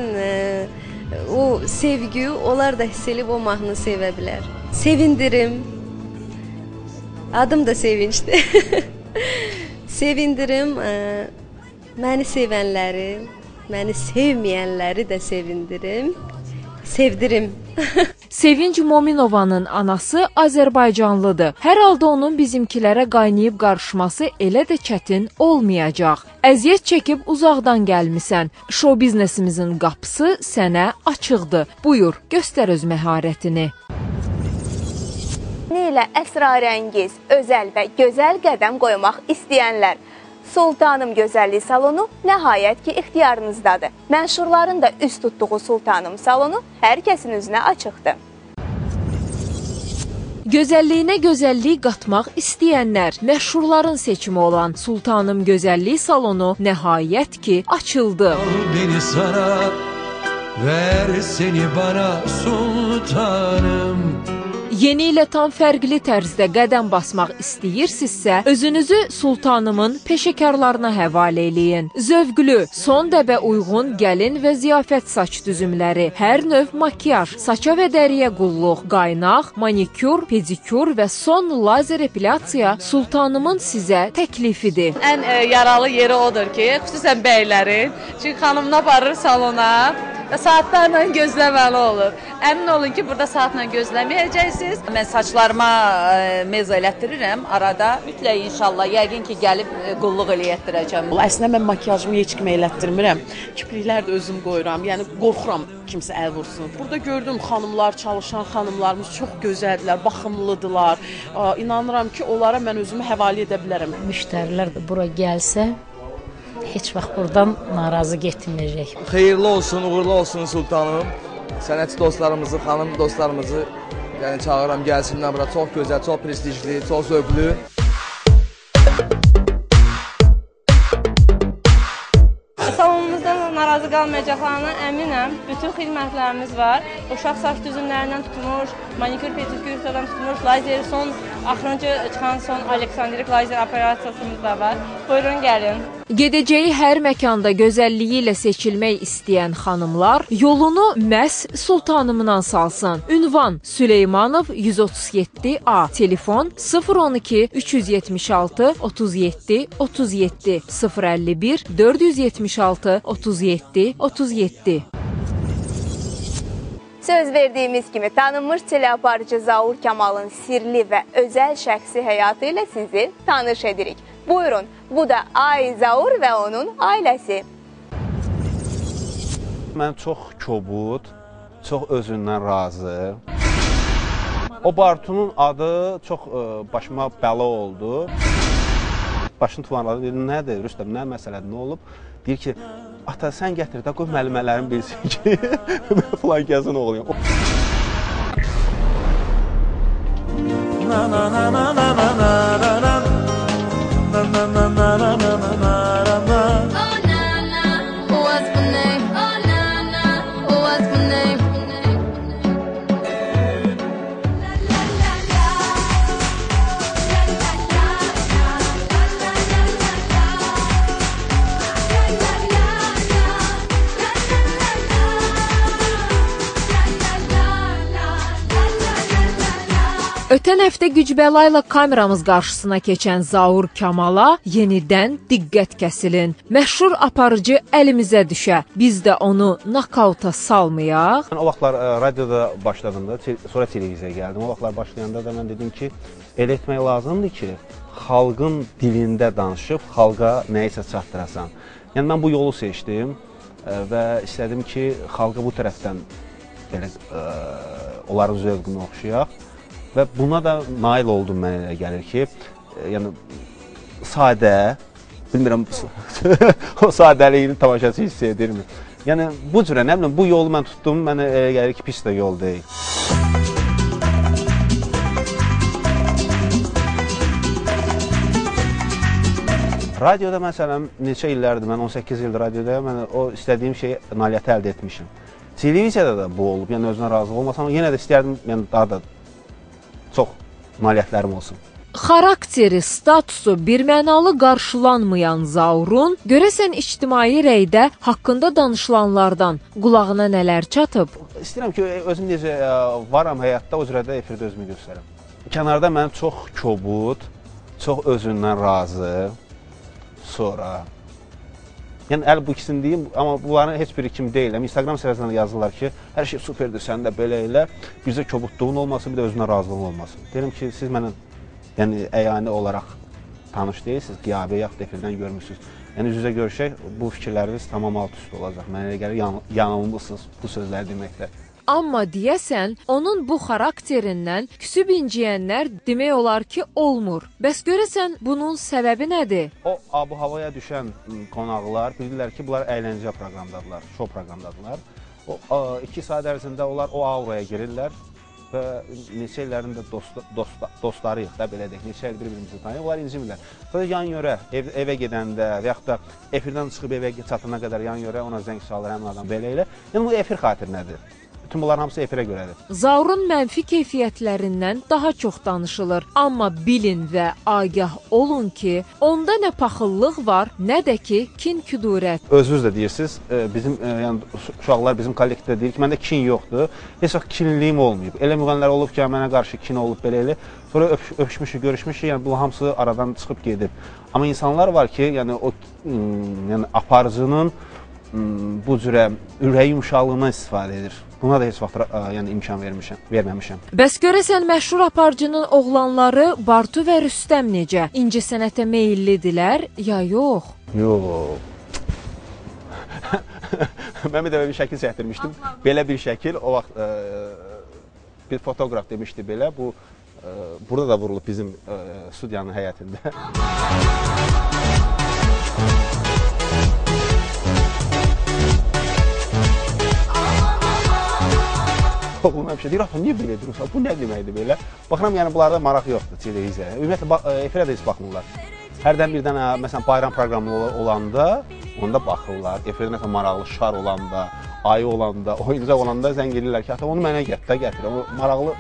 o sevgi, onlar da hiss edib o mahnını sevə bilər. Sevindirim. Adım da Sevinçdir. Sevindirim məni sevənləri, məni sevməyənləri də sevindirim. Sevdirim. Sevinç Mominovanın anası Azərbaycanlıdır. Hər halda onun bizimkilərə qaynayıb qarışması elə də çətin olmayacaq. Əziyyət çəkib uzaqdan gəlmisən. Şou biznesimizin qapısı sənə açıqdır. Buyur, göstər öz məharətini. Ilə əsrarəngiz, özəl və gözəl qədəm qoymaq istəyənlər. Sultanım Gözəllik salonu nəhayət ki ixtiyarınızdadır. Mənşurların da üz tutduğu Sultanım salonu hər kəsin üzünə açıqdır. Gözəlliyinə gözəllik qatmaq istəyənlər, məşhurların seçimi olan Sultanım Gözəllik salonu nəhayət ki açıldı. Beni sana, ver seni bana sultanım. Yeni ilə tam fərqli tərzdə qədəm basmaq istəyirsinizsə, özünüzü Sultanımın peşəkarlarına həvalə eləyin. Zövqlü, son dəbə uyğun gəlin və ziyafət saç düzümləri, hər növ makyaj, saça və dəriyə qulluq, qaynaq, manikyur, pedikyur və son lazer epilyasiya Sultanımın sizə təklifidir. Ən yaralı yeri odur ki, xüsusən bəylərin, çünki xanımını aparır salona, və saatlarla gözləməli olur. Əmin olun ki, burada saatla gözləməyəcəksiniz. Mən saçlarıma meza elətdirirəm arada. Mütləq inşallah, yəqin ki, gəlib qulluq elətdirəcəm. Əslində mən makiyajımı heç kimə elətdirmirəm. Kipriklər də özüm qoyuram. Yəni qorxuram kimsə əl vursun. Burada gördüm xanımlar, çalışan xanımlarımız çox gözəldirlər, baxımlıdırlar. İnanıram ki, onlara mən özümü həvalə edə bilərəm. Müştərilər də bura gəlsə, heç vaxt buradan narazı getməyəcək. Xeyirli olsun, uğurlu olsun sultanım. Sənətçi dostlarımızı, xanım dostlarımızı çağıram, gəlsinlər bura. Çox gözəl, çox prestijli, çox zövqlü. Salonumuzdan narazı qalmayacaqlarına əminəm. Bütün xidmətlərimiz var. Uşaq saç düzümlərindən tutmuş, manikür, pedikürdən tutmuş, lazer, son axırıncı çıxan son Aleksandrik lazer operasiyasımız da var. Buyurun, gəlin. Gedəcəyi hər məkanda gözəlliyi ilə seçilmək istəyən xanımlar yolunu məhz sultanımdan salsın. Ünvan Süleymanov 137A, telefon 012 376 37 37 051 476 37 37. Söz verdiyimiz kimi tanınmış teleaparıcı Zaur Kamalın sirli və özəl şəxsi həyatı ilə sizi tanış edirik. Buyurun, bu da Ay Zaur və onun ailəsi. Mən çox kobud, çox özündən razı. O Bartunun adı çox başıma bəla oldu. Başını tumarladı, dedi, nədir Rüstəm, nə məsələdir, nə olub? Deyir ki, ata sən gətir də qoy müəllimələrin bilsin ki, filan gəzin oğluyum. Ötən həftə güc-bəla ilə kameramız qarşısına keçən Zaur Kamala yenidən diqqət kəsilin. Məşhur aparıcı əlimizə düşə. Biz də onu nakauta salmayaq. O vaxtlar radioda başladığımda, sonra televiziyaya gəldim. O vaxtlar başlayanda da mən dedim ki, elə etmək lazımdır ki, xalqın dilində danışıb, xalqa nəyisə çatdırasan. Yəni mən bu yolu seçdim və istədim ki, xalqa bu tərəfdən onların zövqünü oxşayaq. Və buna da nail oldum, mənə elə gəlir ki, yəni sadə, bilmirəm, o sadəliyini tamaşaçı hiss edirmi? Yəni bu cürə, nə biləm, bu yolu mən tutdum, mənə elə gəlir ki, pis də yol deyil. Radioda məsələn, neçə illərdir, mən 18 ildir radiodayam, mən o istədiyim şeyi, nailiyyəti əldə etmişim. Televiziyada da bu olub, yəni özünə razı olmasam, yenə də istəyərdim, yəni daha da çox nailiyyətlərim olsun. Xarakteri, statusu birmənalı qarşılanmayan Zaurun görəsən ictimai rəydə haqqında danışılanlardan qulağına nələr çatıb? İstəyirəm ki, özüm necə varam həyatda, o cürə də efirdə özümü göstərəm. Kənarda mən çox kobud, çox özündən razı, sonra yəni əl bu ikisini deyim, amma bunların heç biri kimi deyiləm. Instagram səhifəsində yazırlar ki, hər şey superdir, sən də belə elə, bizə kobudluğun olmasın, bir də özünə razılığın olmasın. Deyirəm ki, siz mənə yəni əyani olaraq tanış deyilsiniz, qiyabi yaxud efirdən görmürsünüz. Yəni üzə görüşək, bu fikirləriniz tamam alt üst olacaq. Mənə elə gəlir, yanılmısınız bu sözləri deməkdə. Amma deyəsən, onun bu xarakterindən küsüb inciyənlər demək olar ki, olmur. Bəs görəsən, bunun səbəbi nədir? O abu-havaya düşən qonaqlar bildirlər ki, bunlar əyləncə proqramdadılar, şou proqramdadılar. O 2 saat ərzində onlar o auraya girirlər və neçə illərin də dostlarıyıq da, belə deyək, neçə il bir-birimizi tanıyıq, onlar incimirlər. Sonra yan-yörə, evə gedəndə və yaxud da efirdən çıxıb evə çatana qədər yan-yörə ona zəng çalır həmin adam belə elə. Yəni bu efir xatirinədir. Bütün bunların hamısı efirə görədir. Zaurun mənfi keyfiyyətlərindən daha çox danışılır. Amma bilin və agah olun ki, onda nə paxıllıq var, nə də ki, kin-küdurət. Özünüz də deyirsiniz, bizim yəni uşaqlar bizim kollektivdə deyir ki, məndə kin yoxdur. Heç vaxt kinliyim olmayıb. Elə müğənnilər olub ki, mənə qarşı kin olub belə elə. Sonra öpüşmüşük, görüşmüşük, yəni bu hamısı aradan çıxıb gedib. Amma insanlar var ki, yəni o yəni aparıcının bu cürə ürək yumşaqlığından istifadə edir. Buna da heç vaxt yəni imkan verməmişəm. Bəs görəsən məşhur aparıcının oğlanları Bartu və Rüstəm necə? İncəsənətə meyllidirlər ya yox? Yox. Mən bir dəfə bir şəkil çəkdirmişdim. Belə bir şəkil o vaxt bir fotoqraf demişdi belə. Bu burada da vurulub bizim studiyanın həyətində. Oğlum həmişə deyir, niyə belə edirsən? Bu nə deməkdir belə? Baxıram, yəni bunlarda maraq yoxdur televiziyaya. Ümumiyyətlə, efirə də heç baxmırlar. Hərdən birdən, məsələn, bayram proqramı olanda, onda baxırlar. Efirdə nəsə maraqlı şar olanda, ayı olanda, oyuncaq olanda zəng edirlər ki, onu mənə gətir. O maraqlı...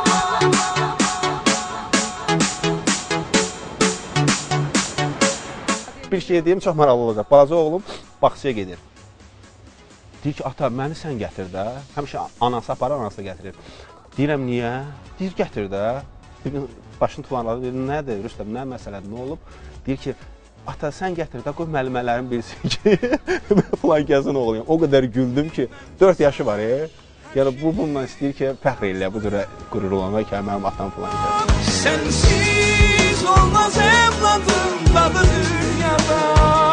Bir şey deyim, çox maraqlı olacaq. Balaca oğlum bağçaya gedir. Deyir ki, ata, məni sən gətir də. Həmişə anası aparır, anası gətirir. Deyirəm, niyə? Deyir, gətir də. Bir gün başını tulanladı, deyir, nədir, Rüstəm, nə məsələdir, nə olub? Deyir ki, ata, sən gətir də, qoy müəllimələrin bilsin ki, filan kəsin oğluyum. O qədər güldüm ki, 4 yaşı var, Yəni, bununla istəyir ki, fəxr elə, bu cürə qürur olanda ki, mənim atam filan kəsin. Sensiz olmaz evladım, dadı dünyada.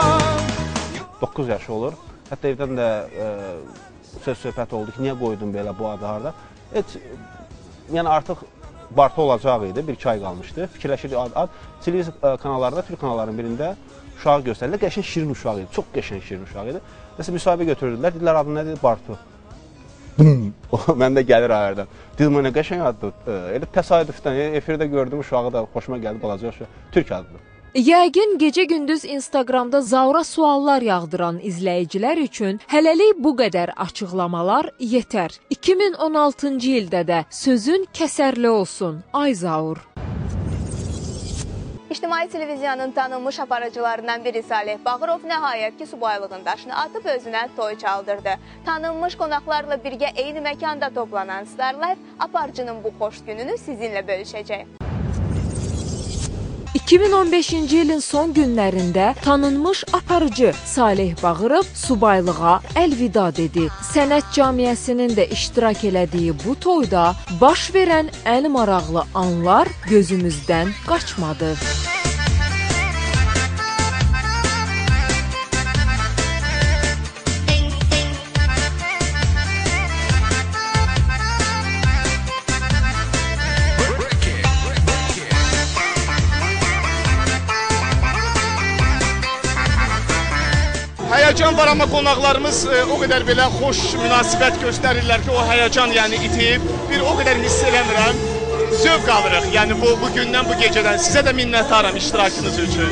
9 yaşı olur. Hətta evdən də söz-söhbət oldu ki, niyə qoydun belə bu adı harada? Yəni artıq Bartu olacaq idi, 1-2 ay qalmışdı. Fikirləşirdi ad. Televiziya kanallarında, Türk kanallarının birində uşağı göstərildi. Qəşəng şirin uşaq idi, çox qəşəng şirin uşaq idi. Nəsə müsahibə götürdülər, dedilər adı nədir? Bartu. Mən də gəlir ayardan. Dedim, o nə qəşəng addır. Elə təsadüfdən, efirdə gördüm uşağı da xoşuma gəldi, balaca uşaq. Türk adıdır. Yəqin gecə-gündüz Instagramda zaura suallar yağdıran izləyicilər üçün hələlik bu qədər açıqlamalar yetər. 2016-cı ildə də sözün kəsərli olsun, ay Zaur. İctimai televiziyanın tanınmış aparıcılarından biri Salih Bağırov nəhayət ki, subaylığın daşını atıb özünə toy çaldırdı. Tanınmış qonaqlarla birgə eyni məkanda toplanan Star Life aparıcının bu xoş gününü sizinlə bölüşəcək. 2015-ci ilin son günlərində tanınmış aparıcı Salih Bağırov subaylığa əlvida dedi. Sənət camiyyəsinin də iştirak elədiyi bu toyda baş verən ən maraqlı anlar gözümüzdən qaçmadı. Həyəcan var, amma qonaqlarımız o qədər belə xoş münasibət göstərirlər ki, o həyəcan yəni itib. Bir o qədər hiss eləmirəm. Zövq alırıq, yəni bu gündən, bu gecədən. Sizə də minnətdaram iştirakınız üçün.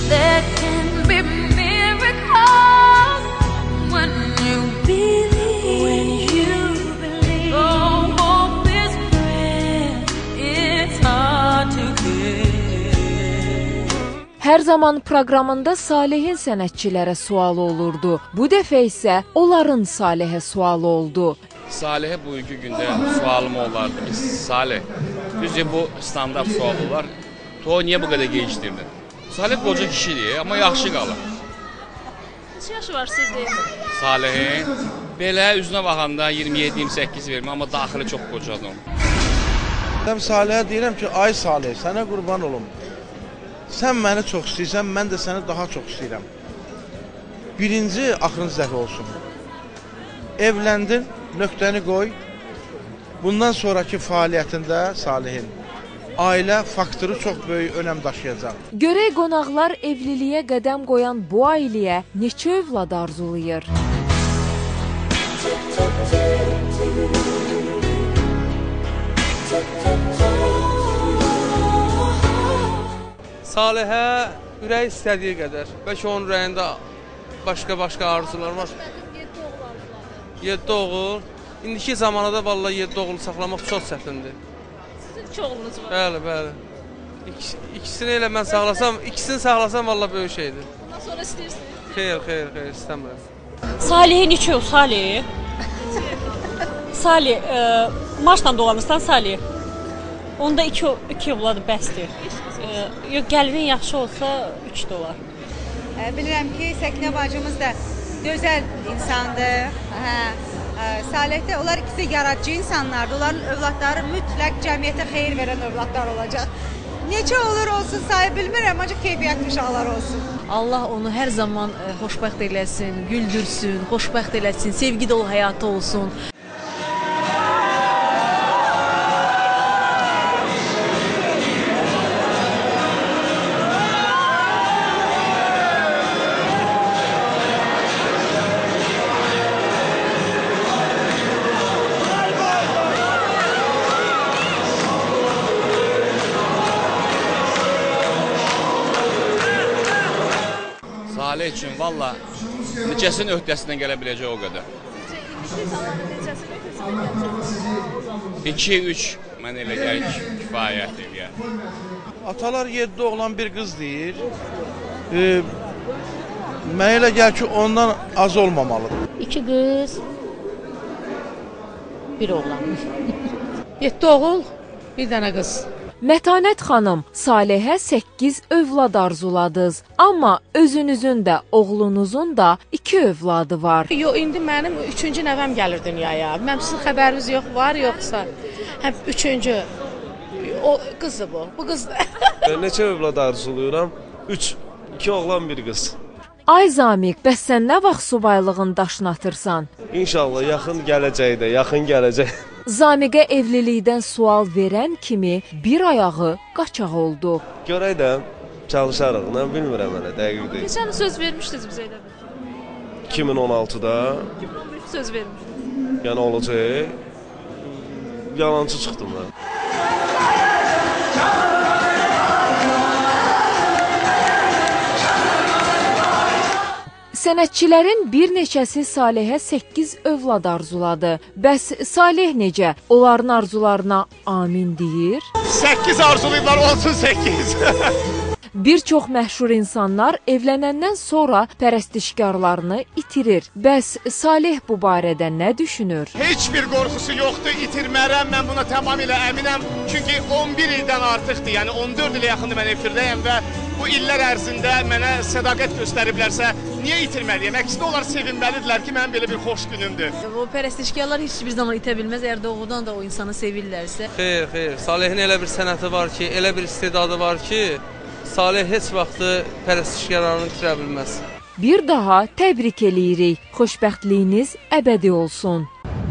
Hər zaman proqramında Salihin sənətçilərə sualı olurdu. Bu dəfə isə onların Salihə sualı oldu. Salihə bugünkü gündə sualım olardı ki, Salih, düzce bu standart sual olar, o niyə bu qədər gecikdirdin? Salih qoca kişidir, amma yaxşı qalır. Neçə yaşı var sizdir? Salihin, belə üzünə baxanda 27-28 vermə, amma daxili çox qocadır. Mən Salihə deyirəm ki, ay Salih, sənə qurban olum. Sən məni çox istəyirsən, mən də səni daha çox istəyirəm. Birinci, axırıncı dəfə olsun. Evləndin, nöqtəni qoy. Bundan sonraki fəaliyyətində Salihin ailə faktoru çox böyük önəm daşıyacaq. Görək qonaqlar evliliyə qədəm qoyan bu ailəyə neçə övlad arzulayır? Salihə ürək istədiyi qədər. Bəlkə onun ürəyində başqa arzular var. 7 oğul. İndiki zamanada vallahi 7 oğul saxlamaq çox çətindir. Sizin 2 oğlunuz var. Bəli. İkisini elə mən saxlasam, ikisini saxlasam vallahi böyük şeydir. Bundan sonra istəyirsiniz? Xeyr, istəmirəm. Salih'in içi yok, Salih. Salih, Marsdan doğamızdan Salih. Onda 2 övladı bəsdir. Gəlinin yaxşı olsa 3 də olar. Bilirəm ki, Səkinə bacımız da gözəl insandır. Salihdə onlar ikisi yaradıcı insanlardır. Onların övladları mütləq cəmiyyətə xeyir verən övladlar olacaq. Necə olur olsun sayı bilmirəm, ancaq keyfiyyətli uşaqlar olsun. Allah onu hər zaman xoşbəxt eləsin, güldürsün, xoşbəxt eləsin, sevgi dolu həyatı olsun. Salih üçün valla neçəsinin öhdəsindən gələ biləcək o qədər. 2-3 mən elə gəlir kifayətdir yəni. Atalar 7 oğlan bir qız deyir. Mən elə gəlir ki ondan az olmamalıdır. 2 qız, 1 oğlan. 7 oğul, 1 dənə qız. Mətanət xanım, Salihə 8 övlad arzuladınız. Amma özünüzün də, oğlunuzun da 2 övladı var. Yox, indi mənim 3-cü nəvəm gəlir dünyaya. Mənim sizin xəbəriniz yox var, yoxsa? Həm 3-cü. O qızdır bu. Bu qızdır. Neçə övlad arzulayıram? 3, 2 oğlan, 1 qız. Ay Zamiq, bəs sən nə vaxt subaylığın daşını atırsan? İnşallah yaxın gələcəkdə, yaxın gələcək. Zamiqə evlilikdən sual verən kimi bir ayağı qaçaq oldu. Görək də çalışarıq, nə bilmirəm hələ, dəqiq deyil. Keçən söz vermişdiniz bizə elə bir. 2016-da. 2011 söz vermişdiniz. Yəni olacaq. Yalancı çıxdım mən. Sənətçilərin bir neçəsi Salihə 8 övlad arzuladı. Bəs Salih necə? Onların arzularına amin deyir? 8 arzulayırlar, olsun 8. Bir çox məşhur insanlar evlənəndən sonra pərəstişkarlarını itirir. Bəs Salih bu barədə nə düşünür? Heç bir qorxusu yoxdur, itirmərəm, mən buna tamamilə əminəm. Çünki 11 ildən artıqdır, yəni 14 ilə yaxındır mən efirdəyəm və bu illər ərzində mənə sədaqət göstəriblərsə, niyə itirməliyəm? Əksinə onlar sevinməlidirlər ki, mənim belə bir xoş günümdür. O pərəstişkarlar heç bir zaman itə bilməz, əgər doğrudan da o insanı sevirlərsə. Xeyr, xeyr. Salihin elə bir sənəti var ki, elə bir istedadı var ki, Salih heç vaxtı pərəstişkarlarını itirə bilməz. Bir daha təbrik eləyirik. Xoşbəxtliyiniz əbədi olsun.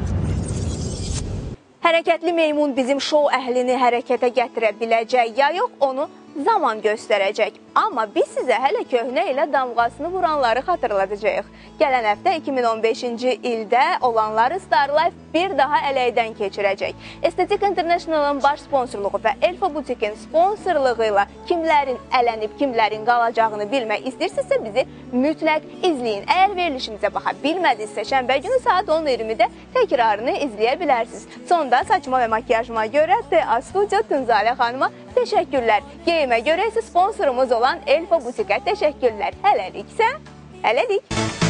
Hərəkətli meymun bizim şou əhlini hərəkətə gətirə biləcək ya yox, onu zaman göstərəcək. Amma biz sizə hələ köhnə ilə damğasını vuranları xatırladacağıq. Gələn həftə 2015-ci ildə olanları Star Life bir daha ələkdən keçirəcək. Estetik International'ın baş sponsorluğu və Elfa Butikin sponsorluğu ilə kimlərin ələnib, kimlərin qalacağını bilmək istəyirsinizsə bizi mütləq izləyin. Əgər verilişimizə baxa bilmədinizsə, şənbə günü saat 10:20-də təkrarını izləyə bilərsiniz. Sonda saçma və makyajıma görə TA Studio Tunzalə xanıma təşəkkürlər. Geyimə görə isə sponsorumuz olan Elfa Butikə təşəkkürlər. Hələliksə, hələlik.